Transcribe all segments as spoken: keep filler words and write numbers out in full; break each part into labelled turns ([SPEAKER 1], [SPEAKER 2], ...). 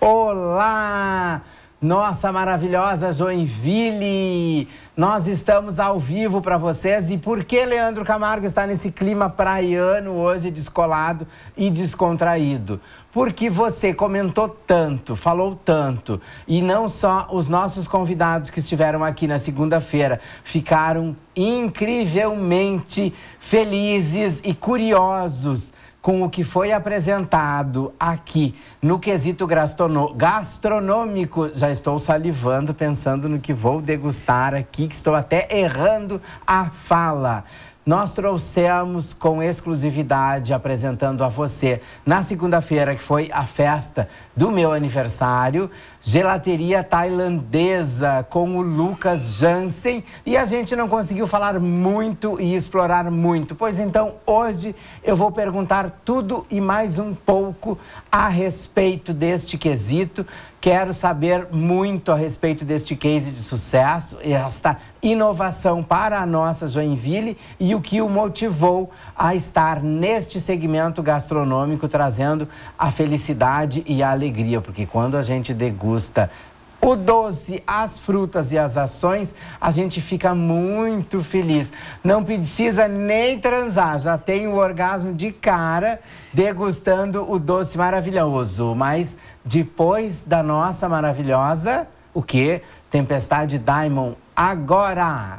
[SPEAKER 1] Olá, nossa maravilhosa Joinville! Nós estamos ao vivo para vocês. E por que Leandro Camargo está nesse clima praiano hoje, descolado e descontraído? Porque você comentou tanto, falou tanto, e não só os nossos convidados que estiveram aqui na segunda-feira ficaram incrivelmente felizes e curiosos com o que foi apresentado aqui no quesito gastronômico. Já estou salivando, pensando no que vou degustar aqui, que estou até errando a fala. Nós trouxemos com exclusividade, apresentando a você, na segunda-feira, que foi a festa do meu aniversário, gelateria tailandesa com o Lucas Jansen. E a gente não conseguiu falar muito e explorar muito. Pois então, hoje eu vou perguntar tudo e mais um pouco a respeito deste quesito. Quero saber muito a respeito deste case de sucesso, esta inovação para a nossa Joinville e o que o motivou a estar neste segmento gastronômico, trazendo a felicidade e a alegria. Porque quando a gente degusta o doce, as frutas e as ações, a gente fica muito feliz. Não precisa nem transar, já tem o orgasmo de cara degustando o doce maravilhoso. Mas depois da nossa maravilhosa, o quê? Tempestade Diamond agora!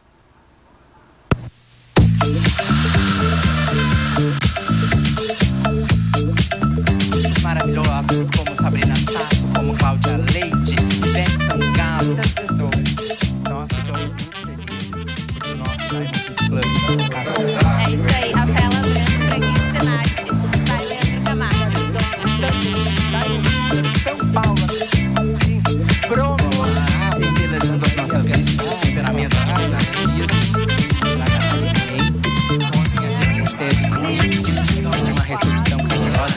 [SPEAKER 2] Maravilhosos como Sabrina Sato, como Cláudia Leite, Ivete Sangalo. Muitas pessoas. Nós ficamos muito felizes do nosso Diamond Club.
[SPEAKER 3] É isso aí, Rafaela Branco, Franguinho Senati, vai Leandro Camargo.
[SPEAKER 2] São Paulo, promo, embelezando as nossas vistas, temperamento de desafios, na Catarinense. Ontem a gente esteve em uma recepção calorosa.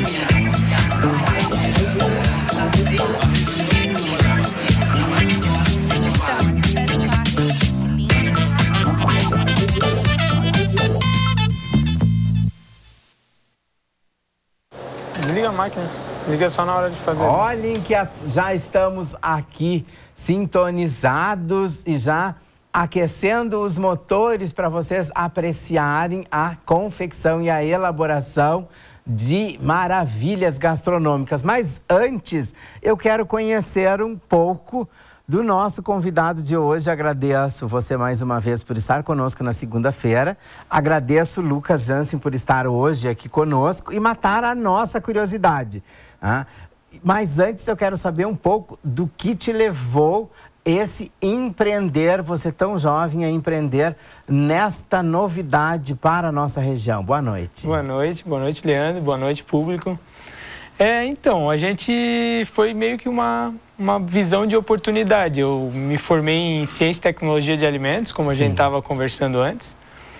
[SPEAKER 4] Desliga a máquina, liga só na hora de fazer.
[SPEAKER 1] Olhem que a, já estamos aqui sintonizados e já aquecendo os motores para vocês apreciarem a confecção e a elaboração de maravilhas gastronômicas. Mas antes, eu quero conhecer um pouco do nosso convidado de hoje. Agradeço você mais uma vez por estar conosco na segunda-feira. Agradeço o Lucas Jansen por estar hoje aqui conosco e matar a nossa curiosidade. Ah, mas antes eu quero saber um pouco do que te levou esse empreender, você tão jovem, a empreender nesta novidade para a nossa região. Boa noite.
[SPEAKER 4] Boa noite, boa noite, Leandro, boa noite, público. É, então, a gente foi meio que uma, uma visão de oportunidade. Eu me formei em Ciência e Tecnologia de Alimentos, como Sim. a gente estava conversando antes.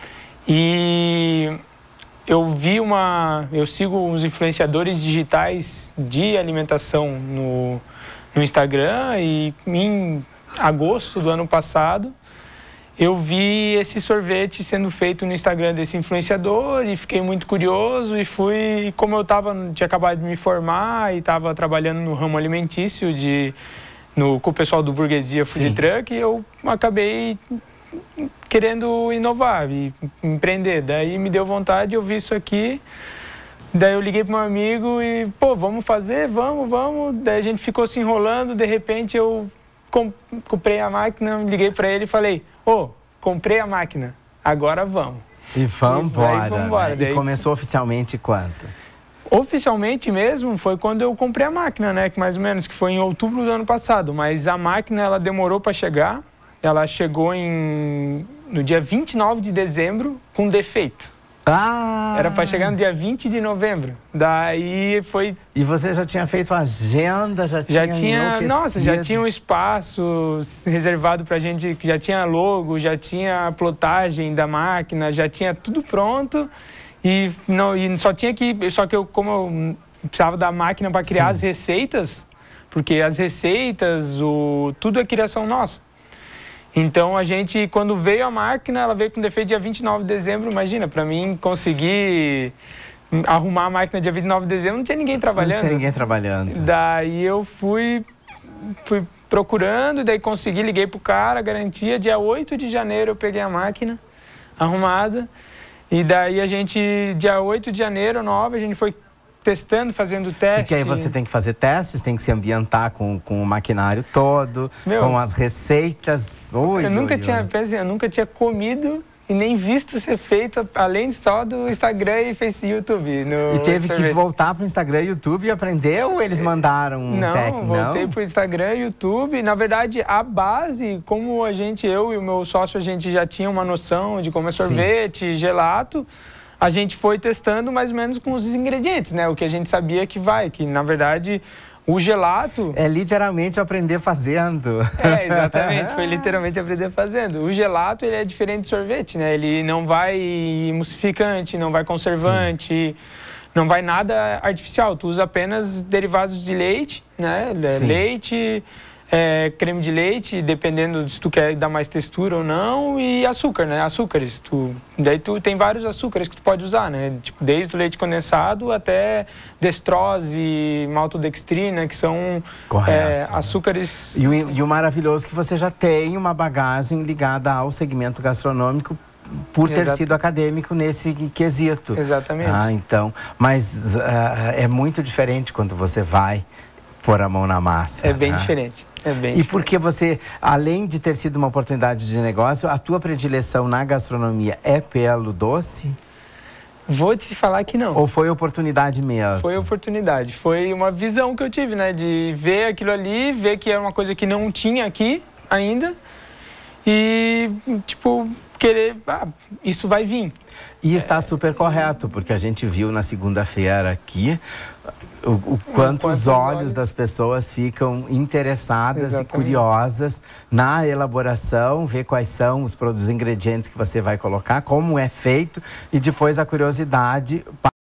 [SPEAKER 4] E eu vi uma... Eu sigo uns influenciadores digitais de alimentação no, no Instagram e em agosto do ano passado eu vi esse sorvete sendo feito no Instagram desse influenciador e fiquei muito curioso e fui, como eu tava, tinha acabado de me formar e estava trabalhando no ramo alimentício de, no, com o pessoal do Burguesia Food Sim. Truck, eu acabei querendo inovar e empreender. Daí me deu vontade, eu vi isso aqui, daí eu liguei para meu amigo e, pô, vamos fazer, vamos, vamos. Daí a gente ficou se enrolando, de repente eu comprei a máquina, liguei para ele e falei, ô, oh, comprei a máquina, agora vamos.
[SPEAKER 1] E vamos embora.
[SPEAKER 4] E, embora.
[SPEAKER 1] Né? E começou oficialmente quanto?
[SPEAKER 4] Oficialmente mesmo foi quando eu comprei a máquina, né? Que mais ou menos, que foi em outubro do ano passado. Mas a máquina, ela demorou para chegar. Ela chegou em, no dia vinte e nove de dezembro com defeito.
[SPEAKER 1] Ah!
[SPEAKER 4] Era para chegar no dia vinte de novembro. Daí foi...
[SPEAKER 1] E você já tinha feito agenda? Já,
[SPEAKER 4] já
[SPEAKER 1] tinha,
[SPEAKER 4] tinha Nossa, já tinha um espaço reservado pra gente, já tinha logo, já tinha a plotagem da máquina, já tinha tudo pronto. E, não, e só tinha que... Só que eu, como eu precisava da máquina para criar Sim. as receitas, porque as receitas, o, tudo é criação nossa. Então, a gente, quando veio a máquina, ela veio com defeito dia vinte e nove de dezembro. Imagina, para mim conseguir arrumar a máquina dia vinte e nove de dezembro, não tinha ninguém trabalhando.
[SPEAKER 1] Não tinha ninguém trabalhando.
[SPEAKER 4] Daí eu fui, fui procurando, daí consegui, liguei pro cara, garantia, dia oito de janeiro eu peguei a máquina arrumada. E daí a gente, dia oito de janeiro, nove, a gente foi testando, fazendo teste.
[SPEAKER 1] Porque aí você tem que fazer testes, tem que se ambientar com, com o maquinário todo,
[SPEAKER 4] Meu,
[SPEAKER 1] com as receitas. Oi,
[SPEAKER 4] eu nunca
[SPEAKER 1] oi,
[SPEAKER 4] tinha,
[SPEAKER 1] oi.
[SPEAKER 4] Pensei, eu nunca tinha comido e nem visto ser feito, além só do Instagram e Face YouTube. No
[SPEAKER 1] E teve
[SPEAKER 4] sorvete.
[SPEAKER 1] que voltar pro Instagram e YouTube e aprender, ou eles mandaram um
[SPEAKER 4] Não,
[SPEAKER 1] técnico?
[SPEAKER 4] voltei
[SPEAKER 1] Não,
[SPEAKER 4] pro Instagram e YouTube. Na verdade, a base, como a gente, eu e o meu sócio, a gente já tinha uma noção de como é sorvete, gelato, a gente foi testando mais ou menos com os ingredientes, né? O que a gente sabia que vai, que na verdade o gelato...
[SPEAKER 1] É literalmente aprender fazendo.
[SPEAKER 4] É, exatamente, foi literalmente aprender fazendo. O gelato, ele é diferente do sorvete, né? Ele não vai emulsificante, não vai conservante, sim, não vai nada artificial. Tu usa apenas derivados de leite, né? Sim. Leite... É, creme de leite, dependendo se tu quer dar mais textura ou não, e açúcar, né? Açúcares. Tu, daí tu tem vários açúcares que tu pode usar, né? Tipo, desde o leite condensado até destrose, maltodextrina, que são é, açúcares...
[SPEAKER 1] E o, e o maravilhoso é que você já tem uma bagagem ligada ao segmento gastronômico por ter Exato. sido acadêmico nesse quesito.
[SPEAKER 4] Exatamente.
[SPEAKER 1] Ah, então, mas uh, é muito diferente quando você vai pôr a mão na massa.
[SPEAKER 4] É bem
[SPEAKER 1] né?
[SPEAKER 4] diferente. É bem
[SPEAKER 1] e
[SPEAKER 4] diferente.
[SPEAKER 1] Porque você, além de ter sido uma oportunidade de negócio, a tua predileção na gastronomia é pelo doce?
[SPEAKER 4] Vou te falar que não.
[SPEAKER 1] Ou foi oportunidade mesmo?
[SPEAKER 4] Foi oportunidade. Foi uma visão que eu tive, né? De ver aquilo ali, ver que era uma coisa que não tinha aqui ainda. E, tipo, querer... Ah, isso vai vir.
[SPEAKER 1] E está é... super correto, porque a gente viu na segunda-feira aqui... O, o quanto os olhos, olhos das pessoas ficam interessadas Exatamente. e curiosas na elaboração, ver quais são os, os ingredientes que você vai colocar, como é feito, e depois a curiosidade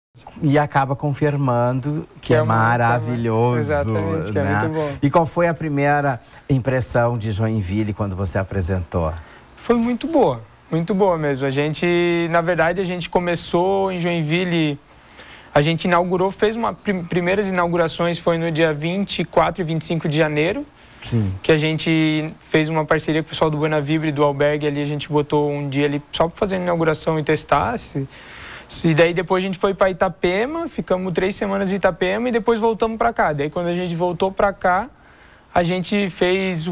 [SPEAKER 1] e acaba confirmando que, que é, é maravilhoso.
[SPEAKER 4] Exatamente, que
[SPEAKER 1] né?
[SPEAKER 4] é muito bom.
[SPEAKER 1] E qual foi a primeira impressão de Joinville quando você apresentou?
[SPEAKER 4] Foi muito boa, muito boa mesmo. A gente, na verdade, a gente começou em Joinville... A gente inaugurou, fez uma prim, primeiras inaugurações, foi no dia vinte e quatro e vinte e cinco de janeiro. Sim. Que a gente fez uma parceria com o pessoal do Buena Vibra e do Albergue ali, a gente botou um dia ali só para fazer a inauguração e testar. Se, e daí depois a gente foi para Itapema, ficamos três semanas em Itapema e depois voltamos para cá. Daí quando a gente voltou para cá, a gente fez,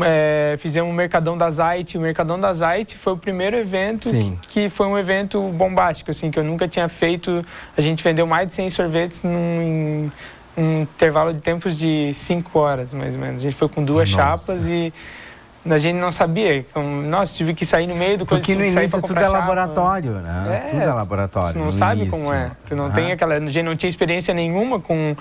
[SPEAKER 4] é, fizemos o Mercadão da Zait. O Mercadão da Zait foi o primeiro evento que, que foi um evento bombástico, assim, que eu nunca tinha feito. A gente vendeu mais de cem sorvetes num, num intervalo de tempos de cinco horas, mais ou menos. A gente foi com duas Nossa. chapas e a gente não sabia. Nossa, tive que sair no meio do coisa.
[SPEAKER 1] Porque no início tudo é laboratório, né?
[SPEAKER 4] É,
[SPEAKER 1] tudo é laboratório.
[SPEAKER 4] Tu não sabe
[SPEAKER 1] início.
[SPEAKER 4] como é. Tu não
[SPEAKER 1] ah.
[SPEAKER 4] tem aquela... A gente não tinha experiência nenhuma com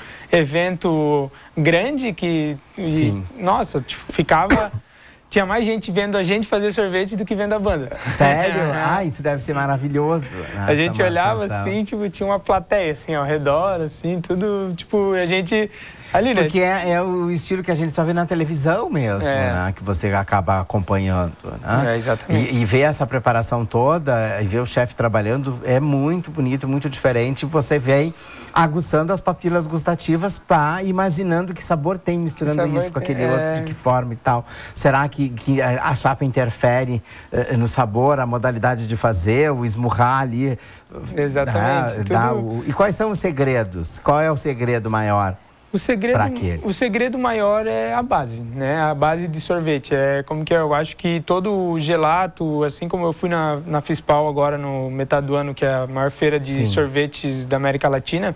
[SPEAKER 4] evento grande que...
[SPEAKER 1] Sim.
[SPEAKER 4] E, nossa, tipo, ficava... Tinha mais gente vendo a gente fazer sorvete do que vendo a banda.
[SPEAKER 1] Sério? Ah, isso deve ser maravilhoso. Né?
[SPEAKER 4] A gente olhava assim, tipo, tinha uma plateia assim ao redor, assim, tudo, tipo, a gente... Ali, né?
[SPEAKER 1] Porque é, é o estilo que a gente só vê na televisão mesmo, é. né? Que você acaba acompanhando, né?
[SPEAKER 4] É, exatamente.
[SPEAKER 1] E, e ver essa preparação toda, e ver o chefe trabalhando, é muito bonito, muito diferente. Você vem aguçando as papilas gustativas, pá, imaginando que sabor tem, misturando sabor isso com aquele tem, outro, é... de que forma e tal. Será que, que a chapa interfere uh, no sabor, a modalidade de fazer, o esmurrar ali?
[SPEAKER 4] Exatamente.
[SPEAKER 1] Dá, dá o... E quais são os segredos? Qual é o segredo maior?
[SPEAKER 4] O segredo, o segredo maior é a base, né? A base de sorvete. É como que eu acho que todo gelato, assim como eu fui na, na Fispal agora no metade do ano, que é a maior feira de Sim. sorvetes da América Latina,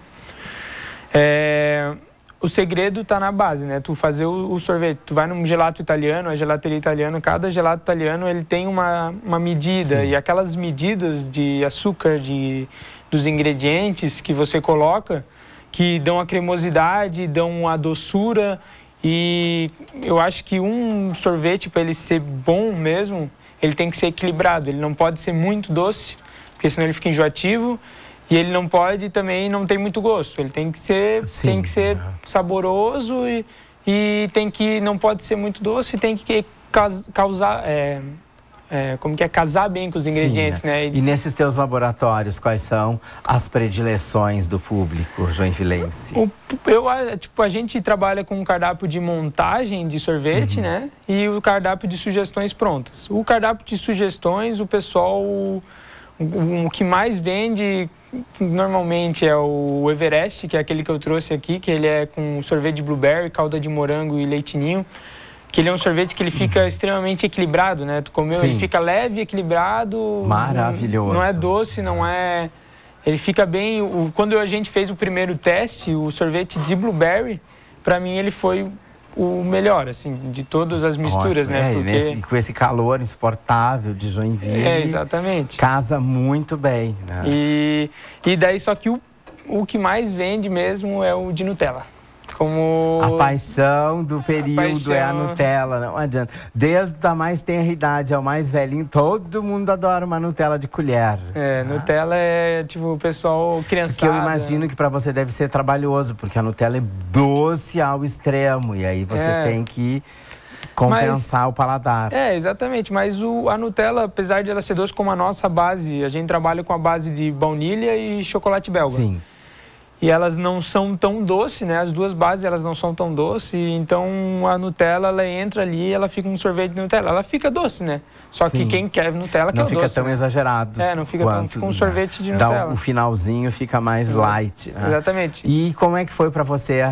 [SPEAKER 4] é, o segredo está na base, né? Tu fazer o, o sorvete, tu vai num gelato italiano, a gelateria italiana, cada gelato italiano ele tem uma, uma medida Sim. e aquelas medidas de açúcar, de, dos ingredientes que você coloca, que dão a cremosidade, dão a doçura, e eu acho que um sorvete, para ele ser bom mesmo, ele tem que ser equilibrado. Ele não pode ser muito doce, porque senão ele fica enjoativo, e ele não pode também não tem muito gosto. Ele tem que ser,
[SPEAKER 1] Sim,
[SPEAKER 4] tem que ser
[SPEAKER 1] é.
[SPEAKER 4] saboroso e, e tem que não pode ser muito doce, tem que causar é, é, como que é, casar bem com os ingredientes,
[SPEAKER 1] Sim,
[SPEAKER 4] né?
[SPEAKER 1] E, e nesses teus laboratórios, quais são as predileções do público joinvilense?
[SPEAKER 4] O, eu, tipo, a gente trabalha com um cardápio de montagem de sorvete, uhum. né? E o cardápio de sugestões prontas. O cardápio de sugestões, o pessoal, o, o que mais vende normalmente é o Everest, que é aquele que eu trouxe aqui, que ele é com sorvete de blueberry, calda de morango e leitinho. Que ele é um sorvete que ele fica uhum. extremamente equilibrado, né? Tu comeu, Sim. ele fica leve, equilibrado.
[SPEAKER 1] Maravilhoso.
[SPEAKER 4] Não, não é doce, não é... Ele fica bem... O, quando a gente fez o primeiro teste, o sorvete de blueberry, para mim ele foi o melhor, assim, de todas as misturas,
[SPEAKER 1] Ótimo.
[SPEAKER 4] né?
[SPEAKER 1] É,
[SPEAKER 4] Porque...
[SPEAKER 1] nesse, com esse calor insuportável de Joinville,
[SPEAKER 4] é, exatamente.
[SPEAKER 1] Casa muito bem, né?
[SPEAKER 4] E, e daí, só que o, o que mais vende mesmo é o de Nutella. Como...
[SPEAKER 1] A paixão do período
[SPEAKER 4] paixão...
[SPEAKER 1] é a Nutella, não adianta. Desde a mais tenra idade ao mais velhinho, todo mundo adora uma Nutella de colher.
[SPEAKER 4] É, né? Nutella é tipo o pessoal criançada.
[SPEAKER 1] Porque eu imagino que para você deve ser trabalhoso, porque a Nutella é doce ao extremo e aí você é. tem que compensar mas, o paladar.
[SPEAKER 4] É, exatamente. Mas o, a Nutella, apesar de ela ser doce como a nossa base, a gente trabalha com a base de baunilha e chocolate belga.
[SPEAKER 1] Sim.
[SPEAKER 4] E elas não são tão doces, né? As duas bases, elas não são tão doces. Então, a Nutella, ela entra ali e ela fica um sorvete de Nutella. Ela fica doce, né? Só Sim. que quem quer Nutella quer
[SPEAKER 1] não
[SPEAKER 4] o doce.
[SPEAKER 1] Não fica tão
[SPEAKER 4] né?
[SPEAKER 1] exagerado.
[SPEAKER 4] É, não fica tão... Fica um sorvete de Nutella.
[SPEAKER 1] Dá o finalzinho fica mais
[SPEAKER 4] Exato.
[SPEAKER 1] light. Né?
[SPEAKER 4] Exatamente.
[SPEAKER 1] E como é que foi para você...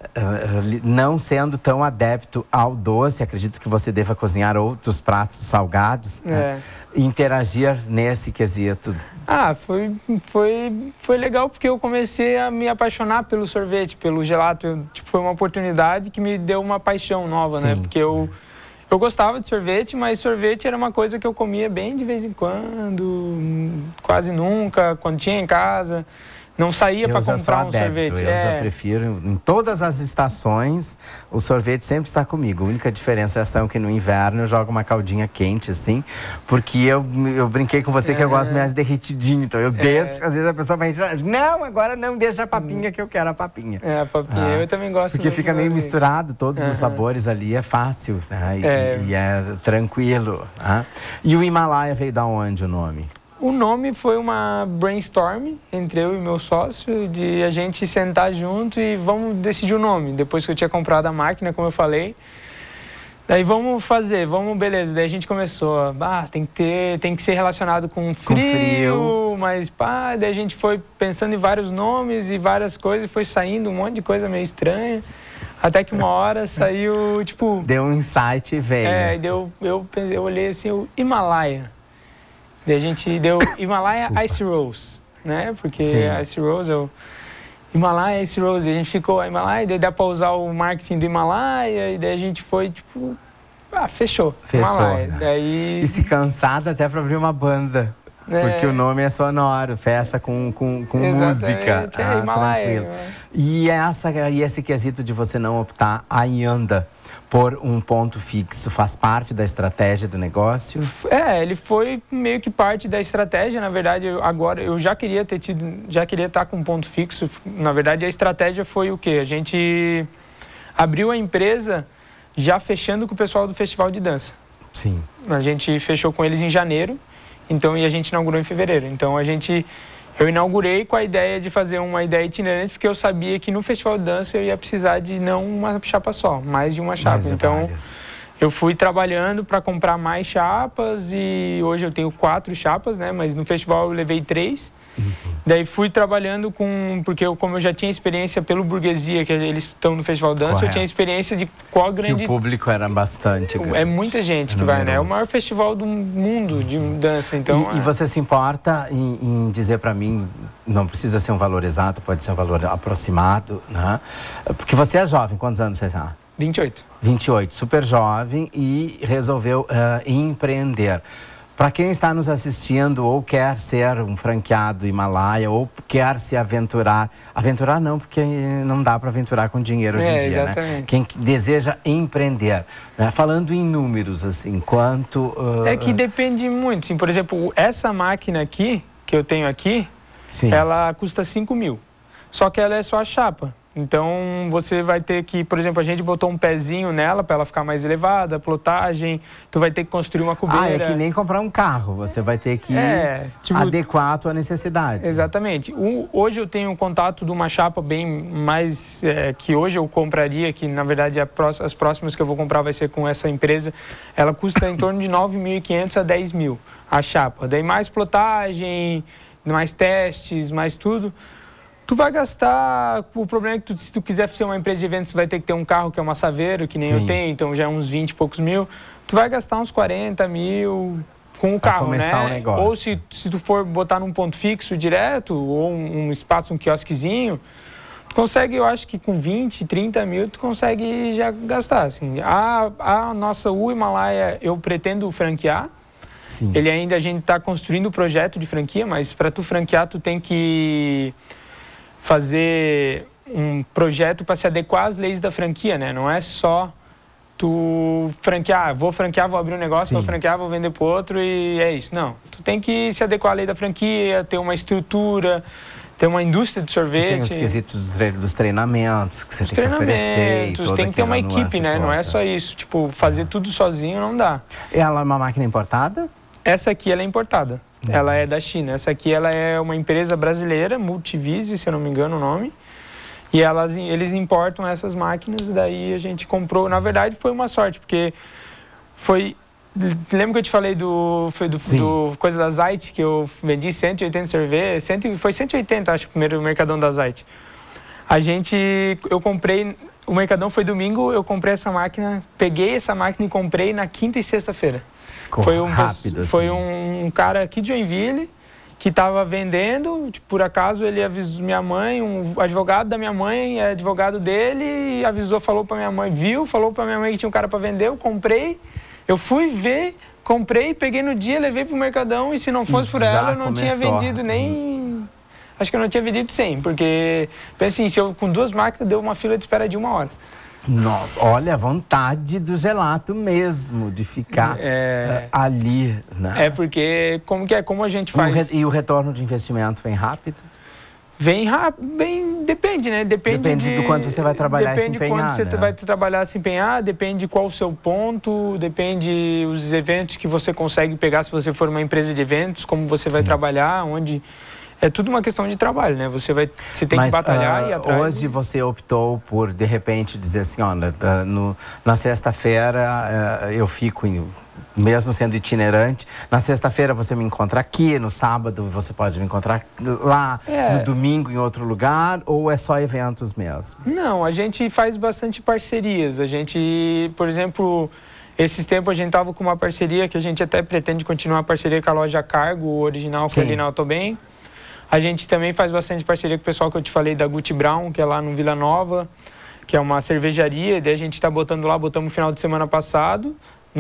[SPEAKER 1] não sendo tão adepto ao doce, acredito que você deva cozinhar outros pratos salgados,
[SPEAKER 4] é.
[SPEAKER 1] né? Interagir nesse quesito.
[SPEAKER 4] Ah, foi, foi, foi legal porque eu comecei a me apaixonar pelo sorvete, pelo gelato. Eu, tipo, foi uma oportunidade que me deu uma paixão nova, Sim. né? Porque eu, eu gostava de sorvete, mas sorvete era uma coisa que eu comia bem de vez em quando, quase nunca, quando tinha em casa. Não saía para comprar um
[SPEAKER 1] adepto,
[SPEAKER 4] sorvete.
[SPEAKER 1] Eu
[SPEAKER 4] é.
[SPEAKER 1] já prefiro, em todas as estações, o sorvete sempre está comigo. A única diferenciação é que no inverno eu jogo uma caldinha quente, assim, porque eu, eu brinquei com você é. que eu gosto mais derretidinho. Então eu é. desço, às vezes a pessoa vai entrar, não, agora não, deixa a papinha que eu quero a papinha.
[SPEAKER 4] É, a papinha, ah, eu também gosto.
[SPEAKER 1] Porque fica meio misturado, todos uhum. os sabores ali, é fácil, né? e, é. e é tranquilo. Né? E o Himalaia veio da onde o nome?
[SPEAKER 4] O nome foi uma brainstorm entre eu e meu sócio, de a gente sentar junto e vamos decidir o nome. Depois que eu tinha comprado a máquina, como eu falei. Daí vamos fazer, vamos, beleza. Daí a gente começou, ah, tem que ter, tem que ser relacionado com frio, com frio. Mas pá, daí a gente foi pensando em vários nomes e várias coisas, e foi saindo um monte de coisa meio estranha. Até que uma hora saiu, tipo...
[SPEAKER 1] Deu um insight e veio.
[SPEAKER 4] É, deu, eu, eu olhei assim, o Himalaia. Daí a gente deu Himalaia Desculpa. Ice Rose, né? Porque Sim. Ice Rose é o Himalaia Ice Rose. E a gente ficou a Himalaia, daí dá pra usar o marketing do Himalaia, e daí a gente foi, tipo, ah, fechou.
[SPEAKER 1] Fechou.
[SPEAKER 4] Himalaia. Daí...
[SPEAKER 1] E se cansada até pra abrir uma banda. É. Porque o nome é sonoro, fecha com, com, com música.
[SPEAKER 4] É, ah, Himalaia,
[SPEAKER 1] tranquilo. E, essa, e esse quesito de você não optar ainda por um ponto fixo, faz parte da estratégia do negócio?
[SPEAKER 4] É, ele foi meio que parte da estratégia. Na verdade, eu, agora eu já queria ter tido, já queria estar com um ponto fixo. Na verdade, a estratégia foi o quê? A gente abriu a empresa já fechando com o pessoal do Festival de Dança.
[SPEAKER 1] Sim.
[SPEAKER 4] A gente fechou com eles em janeiro. Então, e a gente inaugurou em fevereiro. Então, a gente, eu inaugurei com a ideia de fazer uma ideia itinerante, porque eu sabia que no Festival de Dança eu ia precisar de não uma chapa só, mais de uma chapa.
[SPEAKER 1] Mais
[SPEAKER 4] então,
[SPEAKER 1] várias.
[SPEAKER 4] Eu fui trabalhando para comprar mais chapas e hoje eu tenho quatro chapas, né? Mas no festival eu levei três. Uhum. Daí fui trabalhando com... Porque eu, como eu já tinha experiência pelo Burguesia, que eles estão no Festival Dança, Correto. Eu tinha experiência de qual grande...
[SPEAKER 1] Que o público era bastante grande.
[SPEAKER 4] É muita gente que vai, né? É o maior festival do mundo de dança, então...
[SPEAKER 1] E,
[SPEAKER 4] é...
[SPEAKER 1] e você se importa em, em dizer para mim, não precisa ser um valor exato, pode ser um valor aproximado, né? Porque você é jovem, quantos anos você está?
[SPEAKER 4] vinte e oito.
[SPEAKER 1] vinte e oito, super jovem e resolveu uh, empreender. Para quem está nos assistindo ou quer ser um franqueado Himalaia ou quer se aventurar, aventurar não, porque não dá para aventurar com dinheiro hoje
[SPEAKER 4] é,
[SPEAKER 1] em dia,
[SPEAKER 4] exatamente.
[SPEAKER 1] né? Quem deseja empreender, né? Falando em números, assim, quanto... Uh,
[SPEAKER 4] é que depende muito, assim, por exemplo, essa máquina aqui, que eu tenho aqui, Sim. ela custa cinco mil, só que ela é só a chapa. Então, você vai ter que, por exemplo, a gente botou um pezinho nela para ela ficar mais elevada, plotagem, tu vai ter que construir uma cubeira.
[SPEAKER 1] Ah, é que nem comprar um carro, você vai ter que
[SPEAKER 4] é, tipo,
[SPEAKER 1] adequar a tua necessidade.
[SPEAKER 4] Exatamente. O, hoje eu tenho um contato de uma chapa bem mais, é, que hoje eu compraria, que na verdade a pró- as próximas que eu vou comprar vai ser com essa empresa, ela custa em torno de nove mil e quinhentos a dez mil a chapa. Daí mais plotagem, mais testes, mais tudo. Tu vai gastar, o problema é que tu, se tu quiser ser uma empresa de eventos, tu vai ter que ter um carro que é uma Saveiro, que nem
[SPEAKER 1] Sim.
[SPEAKER 4] eu tenho, então já é uns vinte e poucos mil. Tu vai gastar uns quarenta mil com o
[SPEAKER 1] Pra
[SPEAKER 4] carro,
[SPEAKER 1] começar
[SPEAKER 4] né?
[SPEAKER 1] o negócio.
[SPEAKER 4] Ou se, se tu for botar num ponto fixo direto, ou um, um espaço, um quiosquezinho, tu consegue, eu acho que com vinte, trinta mil, tu consegue já gastar, assim. A, a nossa U Himalaia, eu pretendo franquear.
[SPEAKER 1] Sim.
[SPEAKER 4] Ele ainda, a gente está construindo o projeto de franquia, mas para tu franquear, tu tem que fazer um projeto para se adequar às leis da franquia, né? Não é só tu franquear, vou franquear, vou abrir um negócio,
[SPEAKER 1] Sim.
[SPEAKER 4] vou franquear, vou vender para outro e é isso. Não, tu tem que se adequar à lei da franquia, ter uma estrutura, ter uma indústria de sorvete.
[SPEAKER 1] Tem os quesitos dos tre- dos treinamentos que você
[SPEAKER 4] Os
[SPEAKER 1] tem que oferecer. E
[SPEAKER 4] treinamentos,
[SPEAKER 1] toda
[SPEAKER 4] tem que ter uma
[SPEAKER 1] aquela
[SPEAKER 4] equipe,
[SPEAKER 1] nuance
[SPEAKER 4] né? Não é
[SPEAKER 1] toda.
[SPEAKER 4] só isso. Tipo, fazer tudo sozinho não dá.
[SPEAKER 1] Ela é uma máquina importada?
[SPEAKER 4] Essa aqui ela é importada. Uhum. Ela é da China. Essa aqui ela é uma empresa brasileira, Multivise, se eu não me engano o nome. E elas, eles importam essas máquinas, daí a gente comprou. Na verdade foi uma sorte, porque foi... Lembra que eu te falei do, foi do, do coisa da Zait, que eu vendi cento e oitenta cervejas? Foi cento e oitenta, acho, o primeiro Mercadão da Zait. A gente... Eu comprei... O Mercadão foi domingo, eu comprei essa máquina, peguei essa máquina e comprei na quinta e sexta-feira. Foi um
[SPEAKER 1] rápido,
[SPEAKER 4] Foi
[SPEAKER 1] assim.
[SPEAKER 4] um cara aqui de Joinville que estava vendendo, tipo, por acaso ele avisou minha mãe, um advogado da minha mãe, é advogado dele, e avisou, falou para minha mãe, viu, falou para minha mãe que tinha um cara para vender, eu comprei, eu fui ver, comprei, peguei no dia, levei pro Mercadão e se não fosse
[SPEAKER 1] E
[SPEAKER 4] por
[SPEAKER 1] já
[SPEAKER 4] ela eu não
[SPEAKER 1] começou.
[SPEAKER 4] tinha vendido nem... Acho que eu não tinha vendido cem, porque, pensa assim, se eu com duas máquinas deu uma fila de espera de uma hora.
[SPEAKER 1] Nossa, olha a vontade do gelato mesmo, de ficar
[SPEAKER 4] É.
[SPEAKER 1] uh, ali, né?
[SPEAKER 4] É porque, como que é, como a gente
[SPEAKER 1] E o
[SPEAKER 4] faz...
[SPEAKER 1] re- E o retorno de investimento vem rápido?
[SPEAKER 4] Vem rápido, bem, depende, né? Depende,
[SPEAKER 1] Depende
[SPEAKER 4] de,
[SPEAKER 1] do quanto você vai trabalhar e se
[SPEAKER 4] depende
[SPEAKER 1] empenhar,
[SPEAKER 4] quanto você
[SPEAKER 1] né?
[SPEAKER 4] vai trabalhar e se empenhar, depende qual o seu ponto, depende os eventos que você consegue pegar se você for uma empresa de eventos, como você vai
[SPEAKER 1] Sim.
[SPEAKER 4] trabalhar, onde... É tudo uma questão de trabalho, né? Você, vai, você tem
[SPEAKER 1] Mas,
[SPEAKER 4] que batalhar
[SPEAKER 1] uh,
[SPEAKER 4] e ir atrás.
[SPEAKER 1] hoje você optou por, de repente, dizer assim, olha, uh, no, na sexta-feira uh, eu fico, em, mesmo sendo itinerante, na sexta-feira você me encontra aqui, no sábado você pode me encontrar lá,
[SPEAKER 4] É.
[SPEAKER 1] no domingo em outro lugar, ou é só eventos mesmo?
[SPEAKER 4] Não, a gente faz bastante parcerias. A gente, por exemplo, esses tempos a gente estava com uma parceria que a gente até pretende continuar a parceria com a loja Cargo, o original, que é ali na Autobem. A gente também faz bastante parceria com o pessoal que eu te falei da Gucci Brown, que é lá no Vila Nova, que é uma cervejaria. Daí a gente está botando lá, botamos no final de semana passado,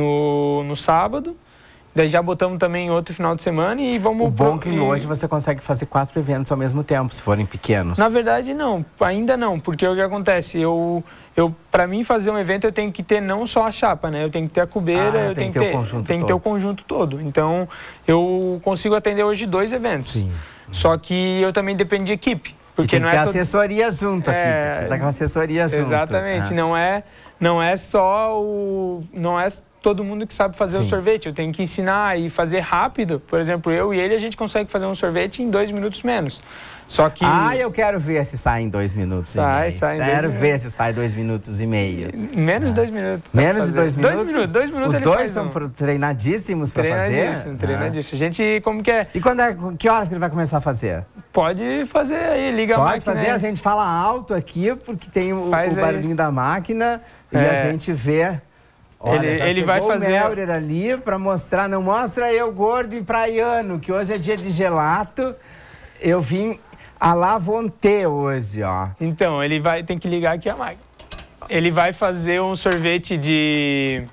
[SPEAKER 4] no, no sábado. Daí já botamos também outro final de semana e vamos...
[SPEAKER 1] O bom é
[SPEAKER 4] pro-
[SPEAKER 1] que
[SPEAKER 4] e-
[SPEAKER 1] hoje você consegue fazer quatro eventos ao mesmo tempo, se forem pequenos.
[SPEAKER 4] Na verdade, não. Ainda não, porque o que acontece? Eu, eu, para mim fazer um evento, eu tenho que ter não só a chapa, né? Eu tenho que ter a cubeira,
[SPEAKER 1] Ah,
[SPEAKER 4] eu
[SPEAKER 1] tem
[SPEAKER 4] tenho
[SPEAKER 1] que ter o conjunto
[SPEAKER 4] tem que ter o
[SPEAKER 1] todo.
[SPEAKER 4] conjunto todo. Então, eu consigo atender hoje dois eventos.
[SPEAKER 1] Sim.
[SPEAKER 4] Só que eu também dependo de equipe. Porque
[SPEAKER 1] e tem
[SPEAKER 4] não
[SPEAKER 1] que ter
[SPEAKER 4] é todo-
[SPEAKER 1] assessoria junto aqui,
[SPEAKER 4] É,
[SPEAKER 1] tem que dar com assessoria junto.
[SPEAKER 4] Exatamente.
[SPEAKER 1] né?
[SPEAKER 4] Não é, não é só o... Não é todo mundo que sabe fazer
[SPEAKER 1] Sim.
[SPEAKER 4] o sorvete. Eu tenho que ensinar e fazer rápido. Por exemplo, eu e ele, a gente consegue fazer um sorvete em dois minutos menos. Só que...
[SPEAKER 1] Ah, eu quero ver se sai em dois minutos
[SPEAKER 4] Sai,
[SPEAKER 1] e meio.
[SPEAKER 4] sai em dois
[SPEAKER 1] Quero
[SPEAKER 4] minutos.
[SPEAKER 1] ver se sai dois minutos e meio.
[SPEAKER 4] Menos de dois minutos. dá pra
[SPEAKER 1] Menos de
[SPEAKER 4] fazer.
[SPEAKER 1] dois minutos?
[SPEAKER 4] Dois minutos, dois minutos
[SPEAKER 1] Os
[SPEAKER 4] ele
[SPEAKER 1] dois
[SPEAKER 4] faz
[SPEAKER 1] são
[SPEAKER 4] um.
[SPEAKER 1] pro- treinadíssimos para fazer?
[SPEAKER 4] Treinadíssimo, treinadíssimo. A gente, como que é?
[SPEAKER 1] Ah. E quando é, que horas que ele vai começar a fazer?
[SPEAKER 4] Pode fazer aí, liga a
[SPEAKER 1] Pode
[SPEAKER 4] máquina
[SPEAKER 1] fazer,
[SPEAKER 4] aí.
[SPEAKER 1] a gente fala alto aqui, porque tem o,
[SPEAKER 4] Faz
[SPEAKER 1] o
[SPEAKER 4] aí.
[SPEAKER 1] barulhinho da máquina e
[SPEAKER 4] É.
[SPEAKER 1] a gente vê. Olha,
[SPEAKER 4] Ele-
[SPEAKER 1] já
[SPEAKER 4] ele vai
[SPEAKER 1] chegou
[SPEAKER 4] fazer-
[SPEAKER 1] o Melder ali para mostrar, não mostra eu gordo e praiano, que hoje é dia de gelato. Eu vim à la vontade hoje, ó.
[SPEAKER 4] Então, ele vai, tem que ligar aqui a máquina. Ele vai fazer um sorvete de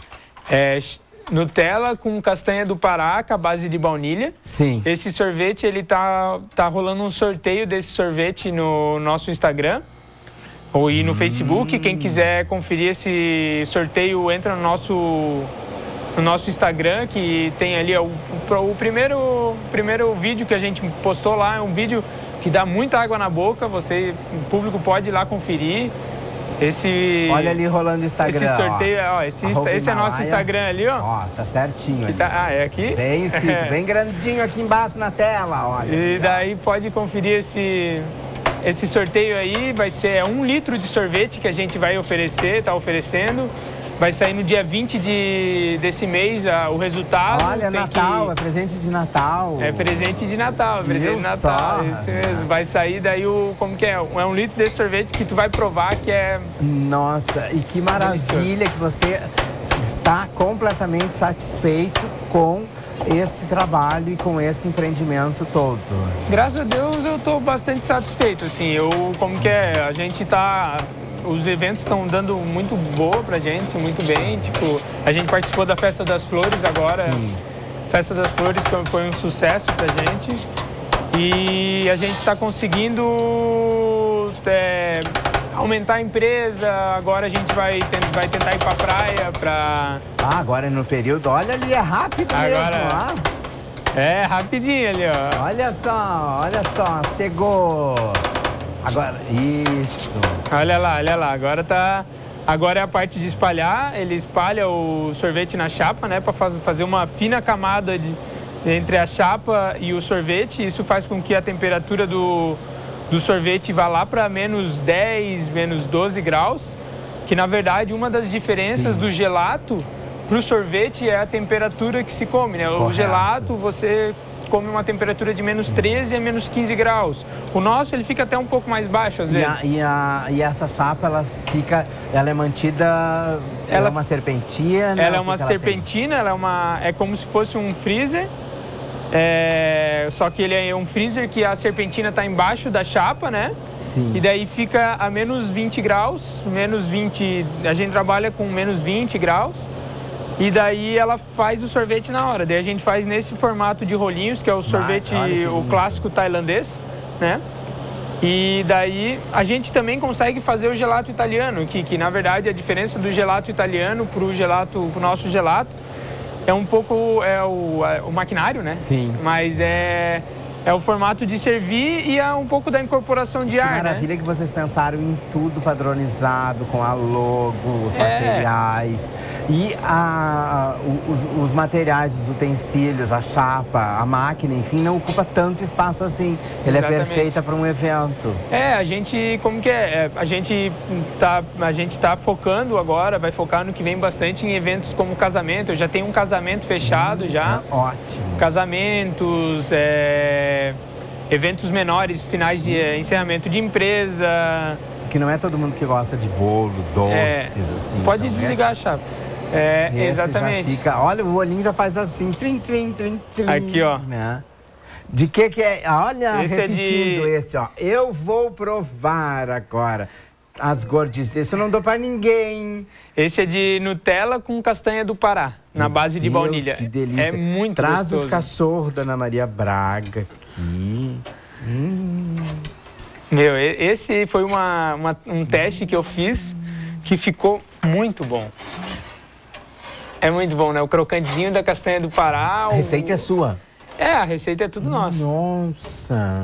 [SPEAKER 4] é, Nutella com castanha do Pará, com a base de baunilha.
[SPEAKER 1] Sim.
[SPEAKER 4] Esse sorvete, ele tá, tá rolando um sorteio desse sorvete no nosso Instagram ou ir no Facebook. Quem quiser conferir esse sorteio, entra no nosso, no nosso Instagram, que tem ali ó, o, o, o primeiro, primeiro vídeo que a gente postou lá, é um vídeo que dá muita água na boca. Você, o público pode ir lá conferir. Esse,
[SPEAKER 1] Olha ali rolando o Instagram.
[SPEAKER 4] Esse sorteio, ó, ó esse,
[SPEAKER 1] Arroba
[SPEAKER 4] esse é nosso
[SPEAKER 1] Himalaia.
[SPEAKER 4] Instagram ali, ó.
[SPEAKER 1] Ó, tá certinho ali.
[SPEAKER 4] Tá, ah, é aqui?
[SPEAKER 1] Bem escrito, bem grandinho aqui embaixo na tela, olha.
[SPEAKER 4] E daí pode conferir esse, esse sorteio aí. Vai ser é um litro de sorvete que a gente vai oferecer, tá oferecendo. Vai sair no dia vinte de, desse mês a, o resultado.
[SPEAKER 1] Olha,
[SPEAKER 4] Tem
[SPEAKER 1] Natal,
[SPEAKER 4] que...
[SPEAKER 1] é presente de Natal.
[SPEAKER 4] É presente de Natal, é
[SPEAKER 1] Viu
[SPEAKER 4] presente de Natal,
[SPEAKER 1] só?
[SPEAKER 4] isso mesmo. Vai sair daí o, como que é? É um litro desse sorvete que tu vai provar que é...
[SPEAKER 1] Nossa, e que maravilha que você está completamente satisfeito com este trabalho e com este empreendimento todo.
[SPEAKER 4] Graças a Deus eu estou bastante satisfeito, assim, eu, como que é, a gente tá... Os eventos estão dando muito boa pra gente, muito bem, tipo, a gente participou da Festa das Flores agora.
[SPEAKER 1] Sim.
[SPEAKER 4] Festa das Flores foi um sucesso pra gente e a gente está conseguindo é, aumentar a empresa. Agora a gente vai, vai tentar ir pra praia pra...
[SPEAKER 1] Ah, agora no período, olha ali, é rápido
[SPEAKER 4] Agora-
[SPEAKER 1] mesmo, ó.
[SPEAKER 4] É, rapidinho ali, ó.
[SPEAKER 1] Olha só, olha só, chegou. Agora, isso.
[SPEAKER 4] Olha lá, olha lá, agora tá... Agora é a parte de espalhar, ele espalha o sorvete na chapa, né, para faz, fazer uma fina camada de, entre a chapa e o sorvete. Isso faz com que a temperatura do, do sorvete vá lá para menos dez, menos doze graus, que na verdade uma das diferenças
[SPEAKER 1] Sim.
[SPEAKER 4] do gelato para o sorvete é a temperatura que se come, né? O
[SPEAKER 1] Correto.
[SPEAKER 4] gelato você come uma temperatura de menos treze a menos quinze graus. O nosso ele fica até um pouco mais baixo às
[SPEAKER 1] E,
[SPEAKER 4] vezes.
[SPEAKER 1] a, e, a, e essa chapa, ela fica, ela é mantida, ela,
[SPEAKER 4] Ela-
[SPEAKER 1] é uma serpentina?
[SPEAKER 4] Ela é
[SPEAKER 1] o que
[SPEAKER 4] uma
[SPEAKER 1] que ela tem?
[SPEAKER 4] serpentina, ela é uma, é como se fosse um freezer, é, só que ele é um freezer que a serpentina está embaixo da chapa, né?
[SPEAKER 1] Sim.
[SPEAKER 4] E daí fica a menos vinte graus, menos vinte, a gente trabalha com menos vinte graus. E daí ela faz o sorvete na hora. Daí a gente faz nesse formato de rolinhos, que é o sorvete,
[SPEAKER 1] olha que
[SPEAKER 4] o
[SPEAKER 1] lindo.
[SPEAKER 4] clássico tailandês, né? E daí a gente também consegue fazer o gelato italiano, que, que na verdade a diferença do gelato italiano para o gelato, pro nosso gelato, é um pouco é o, é o maquinário, né?
[SPEAKER 1] Sim.
[SPEAKER 4] Mas é, é o formato de servir e é um pouco da incorporação de
[SPEAKER 1] Que
[SPEAKER 4] ar,
[SPEAKER 1] maravilha
[SPEAKER 4] né?
[SPEAKER 1] que vocês pensaram em tudo padronizado, com a logo, os
[SPEAKER 4] É.
[SPEAKER 1] materiais. E a, o- os, os materiais, os utensílios, a chapa, a máquina, enfim, não ocupa tanto espaço assim. Ele é
[SPEAKER 4] Exatamente.
[SPEAKER 1] perfeita para um evento.
[SPEAKER 4] É, a gente, como que é? É, a gente tá, a gente tá focando agora, vai focar no que vem bastante em eventos como casamento. Eu já tenho um casamento fechado já.
[SPEAKER 1] É ótimo.
[SPEAKER 4] Casamentos, é, eventos menores, finais de é, encerramento de empresa.
[SPEAKER 1] Porque não é todo mundo que gosta de bolo, doces,
[SPEAKER 4] É,
[SPEAKER 1] assim.
[SPEAKER 4] pode
[SPEAKER 1] então
[SPEAKER 4] desligar a chapa. É,
[SPEAKER 1] Esse, esse
[SPEAKER 4] exatamente.
[SPEAKER 1] já fica, olha, o olhinho já faz assim, trim, trim, trim, trim.
[SPEAKER 4] Aqui, ó.
[SPEAKER 1] Né? De que que é? Olha,
[SPEAKER 4] Esse é de-
[SPEAKER 1] repetindo esse, ó. Eu vou provar agora as gordices. Esse eu não dou pra ninguém.
[SPEAKER 4] Esse é de Nutella com castanha do Pará, na base de
[SPEAKER 1] Deus,
[SPEAKER 4] baunilha.
[SPEAKER 1] que delícia.
[SPEAKER 4] É muito
[SPEAKER 1] Traz
[SPEAKER 4] gostoso.
[SPEAKER 1] os cachorros da Ana Maria Braga aqui.
[SPEAKER 4] Meu, e- esse foi uma, uma- um teste que eu fiz que ficou muito bom. É muito bom, né? O crocantezinho da castanha do Pará.
[SPEAKER 1] A receita é sua.
[SPEAKER 4] É, a receita é tudo nosso.
[SPEAKER 1] Nossa.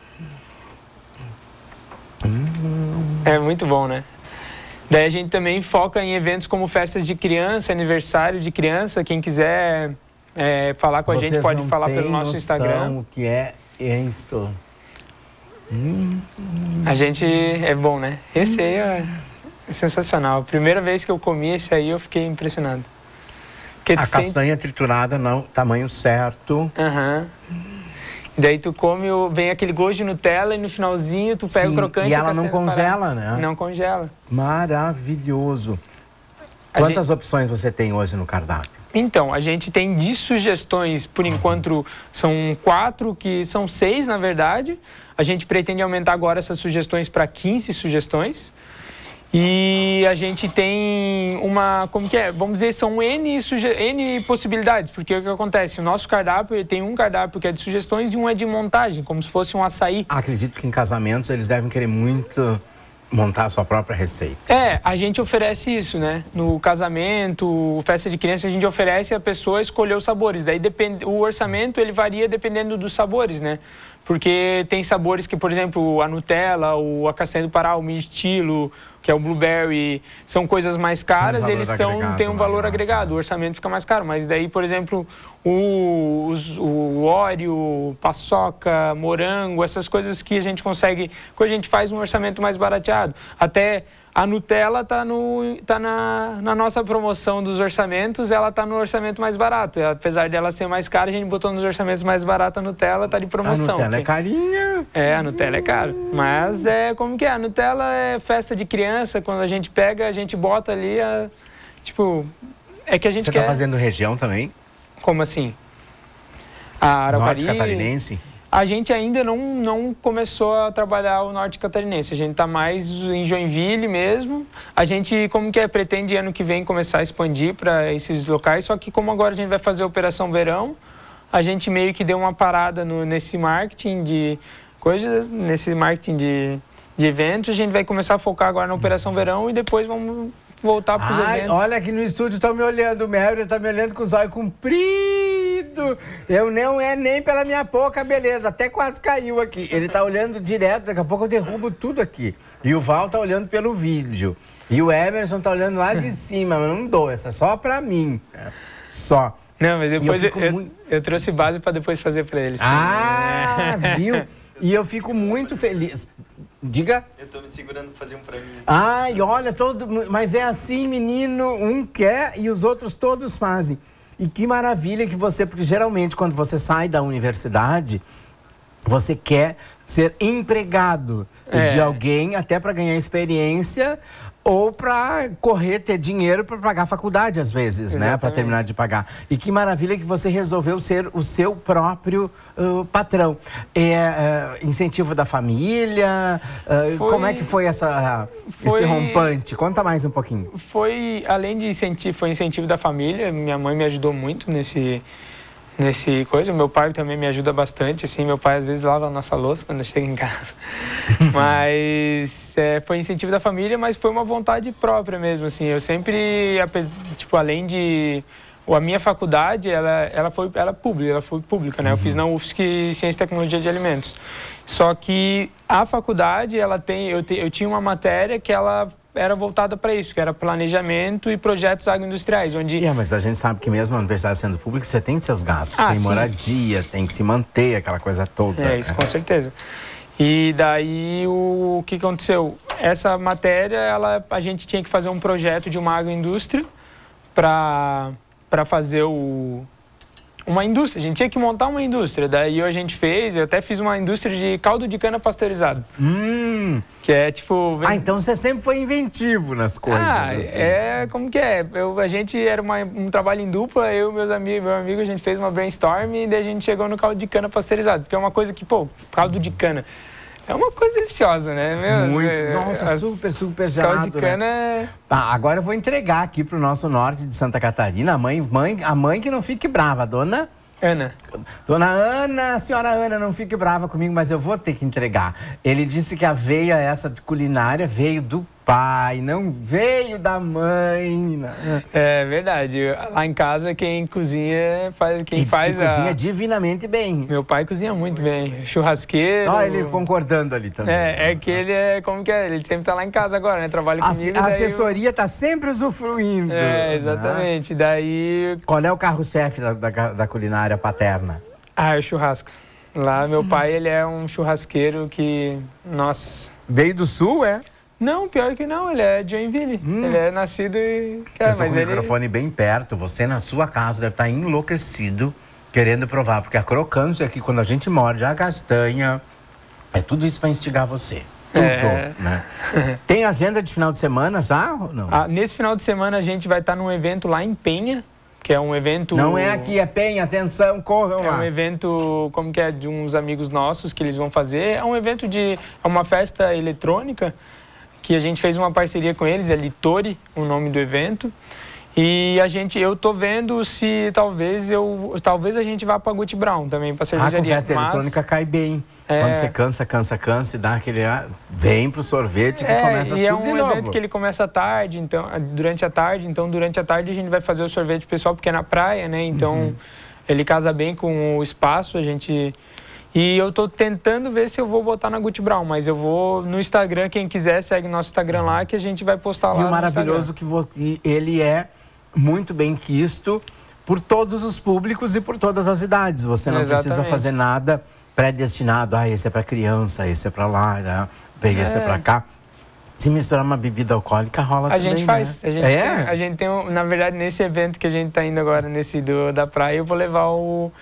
[SPEAKER 4] É muito bom, né? Daí a gente também foca em eventos como festas de criança, aniversário de criança. Quem quiser é, falar com a gente
[SPEAKER 1] Vocês
[SPEAKER 4] pode
[SPEAKER 1] não
[SPEAKER 4] falar
[SPEAKER 1] têm
[SPEAKER 4] pelo nosso
[SPEAKER 1] noção
[SPEAKER 4] Instagram.
[SPEAKER 1] o que é isto.
[SPEAKER 4] A gente é bom, né? Esse aí é sensacional. Primeira vez que eu comi esse aí, eu fiquei impressionado. Porque
[SPEAKER 1] A
[SPEAKER 4] tu sente-
[SPEAKER 1] castanha triturada no tamanho certo.
[SPEAKER 4] Aham. Daí tu come, o... vem aquele gosto de Nutella e no finalzinho tu pega
[SPEAKER 1] Sim,
[SPEAKER 4] o crocante.
[SPEAKER 1] e
[SPEAKER 4] a
[SPEAKER 1] ela não
[SPEAKER 4] castanha do Pará.
[SPEAKER 1] congela, né?
[SPEAKER 4] Não congela.
[SPEAKER 1] Maravilhoso.
[SPEAKER 4] A
[SPEAKER 1] Quantas opções você tem hoje no cardápio?
[SPEAKER 4] Então, a gente tem de sugestões, por enquanto, são quatro, que são seis, na verdade. A gente pretende aumentar agora essas sugestões para quinze sugestões. E a gente tem uma, como que é? Vamos dizer, são N, suge... N possibilidades, porque o que acontece? O nosso cardápio, ele tem um cardápio que é de sugestões e um é de montagem, como se fosse um açaí.
[SPEAKER 1] Acredito que em casamentos eles devem querer muito montar a sua própria receita.
[SPEAKER 4] É, a gente oferece isso, né? No casamento, festa de criança, a gente oferece a pessoa escolher os sabores. Daí depende, o orçamento ele varia dependendo dos sabores, né? porque tem sabores que, por exemplo, a Nutella, o a castanha do Pará, o mirtilo, que é o blueberry, são coisas mais caras, eles são, têm um valor agregado, o orçamento fica mais caro. Mas daí, por exemplo, o, os, o Oreo, paçoca, morango, essas coisas que a gente consegue, que a gente faz um orçamento mais barateado. Até a Nutella está no, tá na, na nossa promoção dos orçamentos, ela está no orçamento mais barato. Apesar dela ser mais cara, a gente botou nos orçamentos mais baratos, a Nutella está de promoção.
[SPEAKER 1] A Nutella é carinha.
[SPEAKER 4] É, a Nutella é cara. Mas é como que é? A Nutella é festa de criança, quando a gente pega, a gente bota ali, a, tipo, é que a gente
[SPEAKER 1] Você
[SPEAKER 4] quer...
[SPEAKER 1] está fazendo região também?
[SPEAKER 4] Como assim? A Araucari...
[SPEAKER 1] Norte catarinense?
[SPEAKER 4] A gente ainda não, não começou a trabalhar o norte catarinense. A gente está mais em Joinville mesmo. A gente, como que é, pretende ano que vem começar a expandir para esses locais. Só que como agora a gente vai fazer a Operação Verão, a gente meio que deu uma parada no, nesse marketing de coisas, nesse marketing de, de eventos. A gente vai começar a focar agora na Operação Verão e depois vamos voltar para os eventos.
[SPEAKER 1] Olha aqui no estúdio, estão me olhando. O Mary está me olhando com os olhos compridos. Eu não é nem pela minha pouca beleza, até quase caiu aqui. Ele tá olhando direto, daqui a pouco eu derrubo tudo aqui. E o Val tá olhando pelo vídeo. E o Emerson tá olhando lá de cima, mas não dou, essa é só pra mim. Só.
[SPEAKER 4] Não, mas depois eu, eu,
[SPEAKER 1] muito...
[SPEAKER 4] eu trouxe base para depois fazer para eles.
[SPEAKER 1] Ah, viu? E eu fico muito feliz. Diga.
[SPEAKER 5] Eu tô me segurando pra fazer um pra mim.
[SPEAKER 1] Ai, olha, todo... mas é assim, menino, um quer e os outros todos fazem. E que maravilha que você, porque geralmente quando você sai da universidade, você quer ser empregado é. de alguém até para ganhar experiência ou para correr, ter dinheiro para pagar a faculdade às vezes, exatamente, né? Para terminar de pagar. E que maravilha que você resolveu ser o seu próprio uh, patrão. É, uh, incentivo da família? Uh, foi, como é que foi, essa, uh, foi, esse rompante? Conta mais um pouquinho.
[SPEAKER 4] Foi, além de incentivo, foi incentivo da família. Minha mãe me ajudou muito nesse... nesse coisa. Meu pai também me ajuda bastante, assim, meu pai às vezes lava a nossa louça quando eu chego em casa. Mas é, foi incentivo da família, mas foi uma vontade própria mesmo, assim. Eu sempre, tipo, além de... A minha faculdade, ela, ela foi ela pública, ela foi pública, né? Uhum. Eu fiz na U F S C Ciência e Tecnologia de Alimentos. Só que a faculdade, ela tem... Eu, te, eu tinha uma matéria que ela... era voltada para isso, que era planejamento e projetos agroindustriais, onde...
[SPEAKER 1] É, mas a gente sabe que mesmo a universidade sendo pública, você tem seus gastos, ah, tem sim. moradia, tem que se manter, aquela coisa toda.
[SPEAKER 4] É, isso com certeza. E daí, o, o que aconteceu? Essa matéria, ela, a gente tinha que fazer um projeto de uma agroindústria para para fazer o... uma indústria, a gente tinha que montar uma indústria. Daí a gente fez, eu até fiz uma indústria de caldo de cana pasteurizado.
[SPEAKER 1] Hum.
[SPEAKER 4] Que é tipo...
[SPEAKER 1] Ah, então você sempre foi inventivo nas coisas.
[SPEAKER 4] Ah,
[SPEAKER 1] assim.
[SPEAKER 4] é, como que é? Eu, a gente era uma, um trabalho em dupla, eu e meus amigos, meu amigo, a gente fez uma brainstorm e daí a gente chegou no caldo de cana pasteurizado. Porque é uma coisa que, pô, caldo de cana é uma coisa deliciosa, né? Meu,
[SPEAKER 1] muito,
[SPEAKER 4] é,
[SPEAKER 1] nossa,
[SPEAKER 4] a,
[SPEAKER 1] super, super gelado,
[SPEAKER 4] caldo de cana
[SPEAKER 1] né?
[SPEAKER 4] é...
[SPEAKER 1] Ah, agora eu vou entregar aqui pro nosso norte de Santa Catarina, a mãe, mãe, a mãe que não fique brava, dona...
[SPEAKER 4] Ana.
[SPEAKER 1] Dona Ana, senhora Ana, não fique brava comigo, mas eu vou ter que entregar. Ele disse que a veia essa de culinária veio do pai, não veio da mãe.
[SPEAKER 4] É verdade. Lá em casa quem cozinha faz quem
[SPEAKER 1] ele
[SPEAKER 4] faz
[SPEAKER 1] que
[SPEAKER 4] a...
[SPEAKER 1] cozinha divinamente bem.
[SPEAKER 4] Meu pai cozinha muito bem. Churrasqueiro.
[SPEAKER 1] Olha ele concordando ali também.
[SPEAKER 4] É, é que ele é como que é, ele sempre tá lá em casa agora, né? Trabalha comigo.
[SPEAKER 1] A assessoria eu... tá sempre usufruindo.
[SPEAKER 4] É, exatamente. Né? Daí
[SPEAKER 1] qual é o carro-chefe da, da, da culinária paterna?
[SPEAKER 4] Ah, é o churrasco. Lá meu pai, ele é um churrasqueiro que, nossa...
[SPEAKER 1] Veio do sul, é?
[SPEAKER 4] Não, pior que não, ele é de Joinville. Hum. Ele é nascido e... Cara,
[SPEAKER 1] eu tô
[SPEAKER 4] mas
[SPEAKER 1] com
[SPEAKER 4] ele...
[SPEAKER 1] o microfone bem perto, você na sua casa deve estar enlouquecido, querendo provar, porque a crocância aqui, quando a gente morde a castanha, é tudo isso para instigar você. Tudo, é... né? Tem agenda de final de semana já ou não?
[SPEAKER 4] Ah, nesse final de semana a gente vai estar num evento lá em Penha, que é um evento...
[SPEAKER 1] Não é aqui, é Penha, atenção, corram lá.
[SPEAKER 4] É um evento, como que é, de uns amigos nossos que eles vão fazer. É um evento de... é uma festa eletrônica que a gente fez uma parceria com eles, é Litori, o nome do evento. E a gente, eu tô vendo se talvez eu, talvez a gente vá para Gucci Brown também, para cervejaria.
[SPEAKER 1] Ah, com festa mas, eletrônica cai bem. É, quando você cansa, cansa, cansa e dá aquele... Vem pro sorvete que
[SPEAKER 4] é,
[SPEAKER 1] começa
[SPEAKER 4] e
[SPEAKER 1] tudo de novo.
[SPEAKER 4] É um evento que ele começa à tarde, então, durante a tarde. Então, durante a tarde a gente vai fazer o sorvete pessoal, porque é na praia, né? Então, uhum. ele casa bem com o espaço, a gente... E eu tô tentando ver se eu vou botar na Gucci Brown, mas eu vou no Instagram, quem quiser segue nosso Instagram lá, que a gente vai postar lá.
[SPEAKER 1] E o maravilhoso que vo- que ele é muito bem quisto por todos os públicos e por todas as idades. Você não
[SPEAKER 4] Exatamente.
[SPEAKER 1] precisa fazer nada predestinado. Ah, esse é para criança, esse é para lá, né? esse é, é para cá. Se misturar uma bebida alcoólica, rola
[SPEAKER 4] a
[SPEAKER 1] também,
[SPEAKER 4] gente faz.
[SPEAKER 1] né?
[SPEAKER 4] A gente,
[SPEAKER 1] é?
[SPEAKER 4] tem, a gente tem, um, na verdade, nesse evento que a gente tá indo agora, nesse do, da praia, eu vou levar o...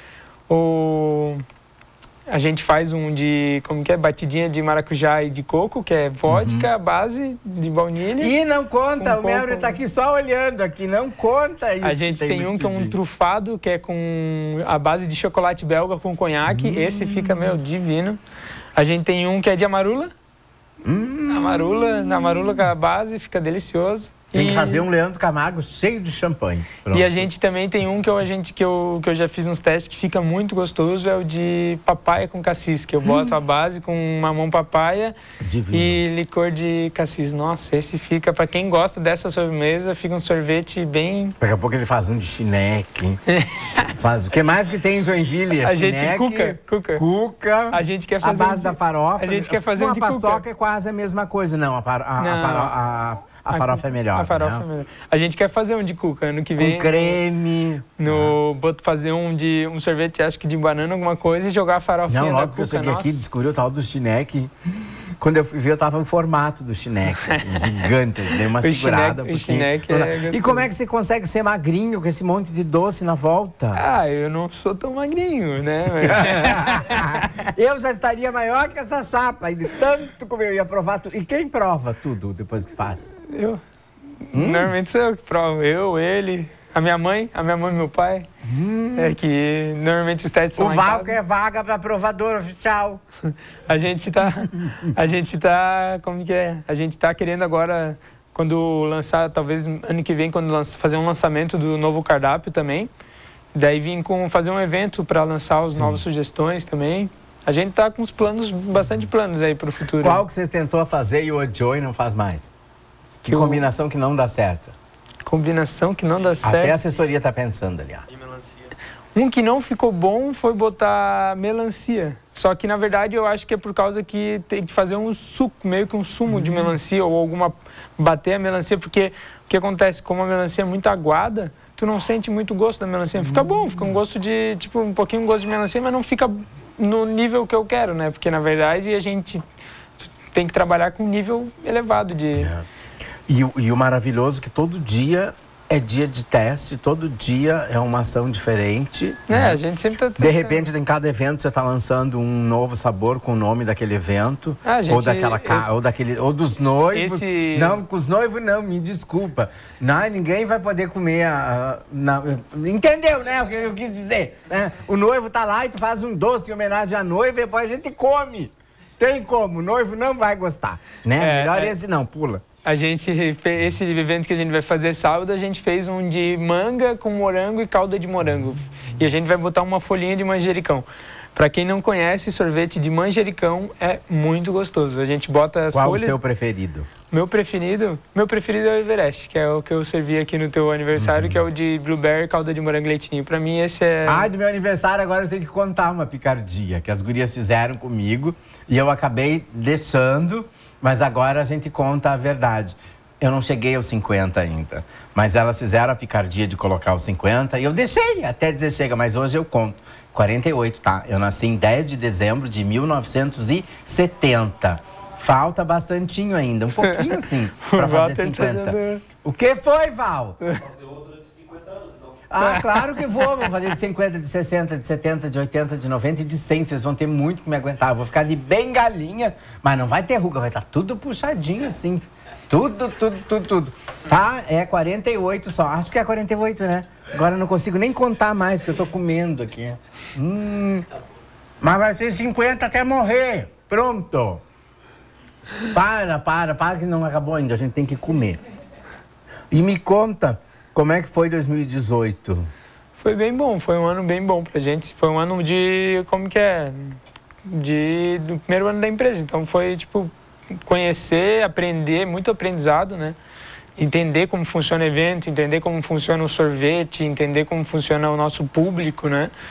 [SPEAKER 4] o a gente faz um de, como que é, batidinha de maracujá e de coco, que é vodka, uhum. base de baunilha.
[SPEAKER 1] E não conta,
[SPEAKER 4] um
[SPEAKER 1] o Melry tá aqui só olhando aqui, não conta isso.
[SPEAKER 4] A gente tem, tem um que é um trufado, que é com a base de chocolate belga com conhaque. Hum. Esse fica, meu, divino. A gente tem um que é de amarula. Hum. Amarula, na amarula com a base, fica delicioso.
[SPEAKER 1] Tem
[SPEAKER 4] e...
[SPEAKER 1] que fazer um Leandro Camargo cheio de champanhe. Pronto.
[SPEAKER 4] E a gente também tem um que eu, a gente, que, eu, que eu já fiz uns testes que fica muito gostoso, é o de papaya com cassis, que eu boto hum. a base com mamão papaya Divino. E licor de cassis. Nossa, esse fica, para quem gosta dessa sobremesa, fica um sorvete bem...
[SPEAKER 1] Daqui a pouco ele faz um de chineque. Faz o que mais que tem em Joinville?
[SPEAKER 4] A
[SPEAKER 1] chineque,
[SPEAKER 4] gente cuca, cuca.
[SPEAKER 1] Cuca.
[SPEAKER 4] A gente quer fazer
[SPEAKER 1] a base
[SPEAKER 4] um
[SPEAKER 1] da farofa.
[SPEAKER 4] A gente quer fazer
[SPEAKER 1] uma
[SPEAKER 4] um de cuca.
[SPEAKER 1] A paçoca é quase a mesma coisa, não. A, par, a,
[SPEAKER 4] não.
[SPEAKER 1] a, a, a farofa é melhor.
[SPEAKER 4] A farofa
[SPEAKER 1] né?
[SPEAKER 4] é melhor. A gente quer fazer um de cuca ano que vem.
[SPEAKER 1] Com creme.
[SPEAKER 4] No, ah. Fazer um de um sorvete, acho que de banana, alguma coisa, e jogar a farofinha
[SPEAKER 1] Não,
[SPEAKER 4] da
[SPEAKER 1] logo
[SPEAKER 4] cuca.
[SPEAKER 1] que eu cheguei
[SPEAKER 4] Nossa.
[SPEAKER 1] aqui, descobri o tal do chineque. Quando eu fui ver, eu tava no formato do chineque, assim, gigante. Dei uma
[SPEAKER 4] o
[SPEAKER 1] segurada.
[SPEAKER 4] Chineque, o chineque é
[SPEAKER 1] e como é que você consegue ser magrinho com esse monte de doce na volta?
[SPEAKER 4] Ah, eu não sou tão magrinho, né?
[SPEAKER 1] Mas... eu já estaria maior que essa chapa, e de tanto como eu ia provar tudo. E quem prova tudo depois que faz?
[SPEAKER 4] Eu. Hum? Normalmente sou eu que provo. Eu, ele, a minha mãe, a minha mãe e meu pai. Hum. É que normalmente os testes são
[SPEAKER 1] o Val quer vaga para provador oficial.
[SPEAKER 4] A gente tá, a gente tá, como que é? A gente tá querendo agora, quando lançar, talvez ano que vem, quando lança, fazer um lançamento do novo cardápio também. Daí vim com fazer um evento para lançar as novas sugestões também. A gente tá com uns planos, bastante planos aí para o futuro.
[SPEAKER 1] Qual que você tentou fazer e odiou e não faz mais? Que, que combinação o... que não dá certo?
[SPEAKER 4] Combinação que não dá certo.
[SPEAKER 1] Até a assessoria tá pensando ali, ó.
[SPEAKER 4] Um que não ficou bom foi botar melancia. Só que, na verdade, eu acho que é por causa que tem que fazer um suco, meio que um sumo uhum. de melancia ou alguma... bater a melancia, porque o que acontece, como a melancia é muito aguada, tu não sente muito gosto da melancia. Fica bom, fica um gosto de, tipo, um pouquinho gosto de melancia, mas não fica no nível que eu quero, né? Porque, na verdade, a gente tem que trabalhar com um nível elevado de...
[SPEAKER 1] É. E, e o maravilhoso é que todo dia é dia de teste, todo dia é uma ação diferente.
[SPEAKER 4] É,
[SPEAKER 1] né?
[SPEAKER 4] a gente sempre tá...
[SPEAKER 1] De repente, em cada evento, você está lançando um novo sabor com o nome daquele evento.
[SPEAKER 4] Ah, gente,
[SPEAKER 1] ou daquela ca...
[SPEAKER 4] esse...
[SPEAKER 1] ou daquele ou dos noivos.
[SPEAKER 4] Esse...
[SPEAKER 1] Não, com os noivos não, me desculpa. Não, ninguém vai poder comer a... Não, entendeu, né? O que eu quis dizer? Né? O noivo tá lá e tu faz um doce em homenagem à noiva e depois a gente come. Tem como, o noivo não vai gostar. Né?
[SPEAKER 4] É,
[SPEAKER 1] Melhor
[SPEAKER 4] é...
[SPEAKER 1] esse não, pula.
[SPEAKER 4] A gente, esse evento que a gente vai fazer sábado, a gente fez um de manga com morango e calda de morango. E a gente vai botar uma folhinha de manjericão. Para quem não conhece, sorvete de manjericão é muito gostoso. A gente bota as
[SPEAKER 1] Qual
[SPEAKER 4] folhas...
[SPEAKER 1] o seu preferido?
[SPEAKER 4] Meu preferido? Meu preferido é o Everest, que é o que eu servi aqui no teu aniversário, uhum. que é o de blueberry, calda de morango e leitinho. Para mim, esse é...
[SPEAKER 1] Ai, do meu aniversário, agora eu tenho que contar uma picardia que as gurias fizeram comigo e eu acabei deixando... Mas agora a gente conta a verdade. Eu não cheguei aos cinquenta ainda. Mas elas fizeram a picardia de colocar os cinquenta e eu deixei até dizer chega. Mas hoje eu conto. quarenta e oito, tá? Eu nasci em dez de dezembro de mil novecentos e setenta. Falta bastantinho ainda. Um pouquinho assim, pra fazer cinquenta. O que foi, Val? Ah, claro que vou. Vou fazer de cinquenta, de sessenta, de setenta, de oitenta, de noventa e de cem. Vocês vão ter muito que me aguentar. Eu vou ficar de bem galinha, mas não vai ter ruga. Vai estar tudo puxadinho assim. Tudo, tudo, tudo, tudo. Tá? É quarenta e oito só. Acho que é quarenta e oito, né? Agora eu não consigo nem contar mais, porque eu tô comendo aqui. Hum. Mas vai ser cinquenta até morrer. Pronto. Para, para, para que não acabou ainda. A gente tem que comer. E me conta... Como é que foi dois mil e dezoito?
[SPEAKER 4] Foi bem bom, foi um ano bem bom pra gente. Foi um ano de, como que é, de, do primeiro ano da empresa. Então foi, tipo, conhecer, aprender, muito aprendizado, né? Entender como funciona o evento, entender como funciona o sorvete, entender como funciona o nosso público, né?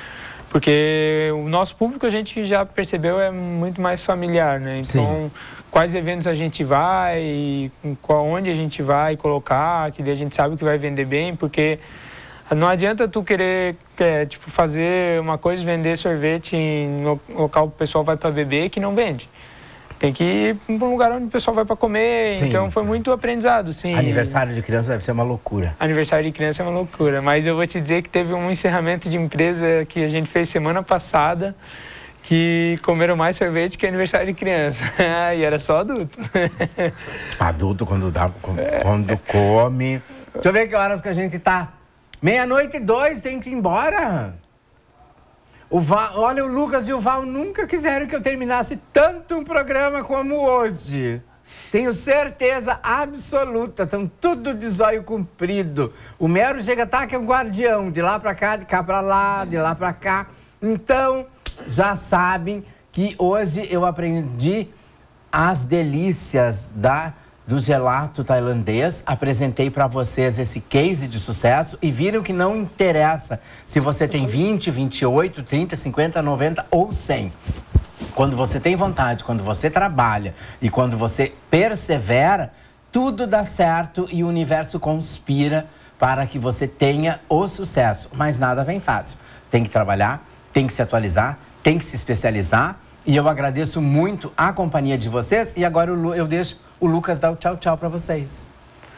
[SPEAKER 4] Porque o nosso público, a gente já percebeu, é muito mais familiar, né? Então, sim, quais eventos a gente vai, qual, onde a gente vai colocar, que daí a gente sabe que vai vender bem, porque não adianta tu querer é, tipo, fazer uma coisa, vender sorvete em local que o pessoal vai para beber que não vende. Tem que ir para um lugar onde o pessoal vai para comer, sim, então foi muito aprendizado, sim.
[SPEAKER 1] Aniversário de criança deve ser uma loucura.
[SPEAKER 4] Aniversário de criança é uma loucura, mas eu vou te dizer que teve um encerramento de empresa que a gente fez semana passada, que comeram mais sorvete que aniversário de criança. E era só adulto.
[SPEAKER 1] Adulto, quando, dá, quando come... Deixa eu ver que horas que a gente tá. Meia-noite e dois, tem que ir embora. O Val, olha, o Lucas e o Val nunca quiseram que eu terminasse tanto um programa como hoje. Tenho certeza absoluta, estão tudo de zóio comprido. O Mero chega, tá, que é o guardião, de lá pra cá, de cá pra lá, de lá pra cá. Então, já sabem que hoje eu aprendi as delícias da... do gelato tailandês, apresentei para vocês esse case de sucesso e viram que não interessa se você tem vinte, vinte e oito, trinta, cinquenta, noventa ou cem. Quando você tem vontade, quando você trabalha e quando você persevera, tudo dá certo e o universo conspira para que você tenha o sucesso. Mas nada vem fácil. Tem que trabalhar, tem que se atualizar, tem que se especializar. E eu agradeço muito a companhia de vocês e agora eu deixo o Lucas dar o tchau, tchau para vocês.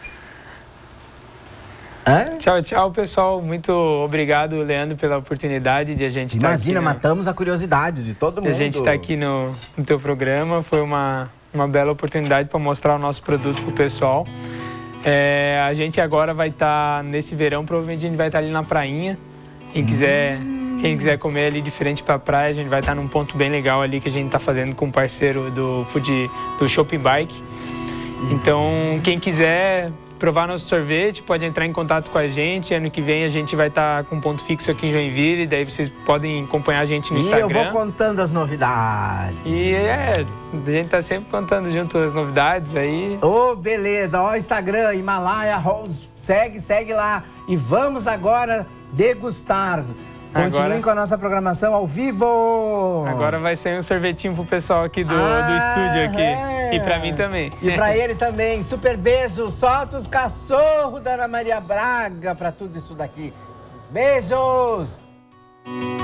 [SPEAKER 1] Hã?
[SPEAKER 4] Tchau, tchau, pessoal. Muito obrigado, Leandro, pela oportunidade de a gente estar
[SPEAKER 1] Imagina,
[SPEAKER 4] aqui,
[SPEAKER 1] matamos a curiosidade de todo mundo.
[SPEAKER 4] A gente está aqui no, no teu programa. Foi uma, uma bela oportunidade para mostrar o nosso produto pro pessoal. É, a gente agora vai estar, tá, nesse verão, provavelmente a gente vai estar tá ali na prainha. Quem quiser... Hum. Quem quiser comer ali diferente pra praia, a gente vai estar num ponto bem legal ali que a gente tá fazendo com um parceiro do, food, do Shopping Bike. Isso. Então, quem quiser provar nosso sorvete, pode entrar em contato com a gente. Ano que vem a gente vai estar com um ponto fixo aqui em Joinville, daí vocês podem acompanhar a gente no
[SPEAKER 1] e
[SPEAKER 4] Instagram.
[SPEAKER 1] E eu vou contando as novidades.
[SPEAKER 4] E é, a gente tá sempre contando junto as novidades aí.
[SPEAKER 1] Ô, oh, beleza. Ó, Instagram, Himalaia Rolls. Segue, segue lá. E vamos agora degustar. Continuem agora, com a nossa programação ao vivo!
[SPEAKER 4] Agora vai ser um sorvetinho pro pessoal aqui do, ah, do estúdio aqui. É. E pra mim também.
[SPEAKER 1] E pra ele também. Super beijo. Solta os cachorros da Ana Maria Braga pra tudo isso daqui. Beijos!